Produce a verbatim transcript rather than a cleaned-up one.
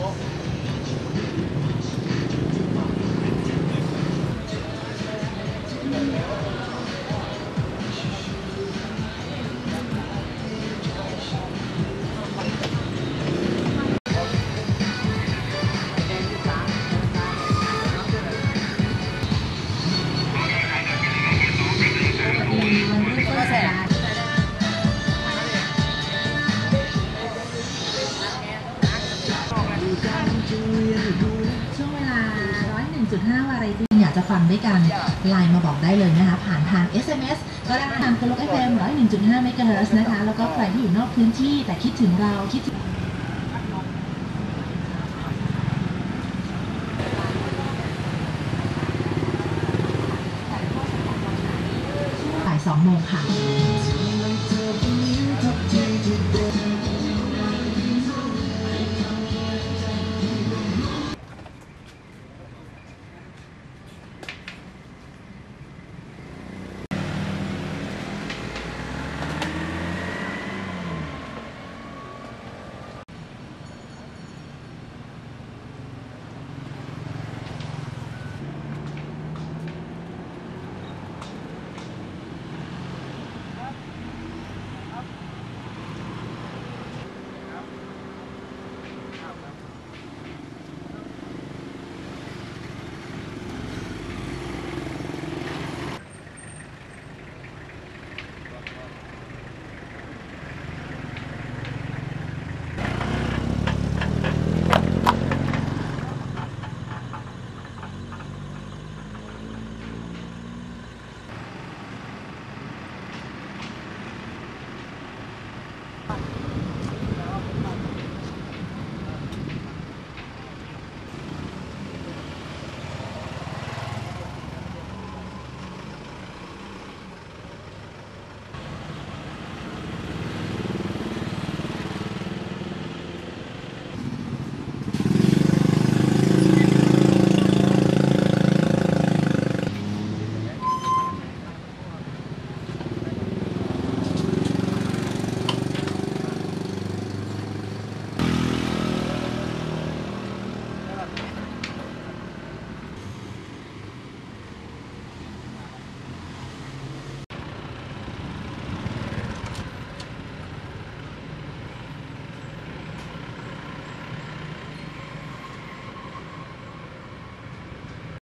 ช่วงเวลา หนึ่งร้อยเอ็ดจุดห้า วาไรตี้อยากจะฟังด้วยกันไลน์มาบอกได้เลยนะคะผ่านทาง เอส เอ็ม เอส ก็ได้ทางกลก เอฟ เอ็ม หนึ่งร้อยเอ็ดจุดห้า เมกะเฮิรตซ์นะคะแล้วก็ใครที่อยู่นอกพื้นที่แต่คิดถึงเราคิดถึงบ่ายสองโมงค่ะ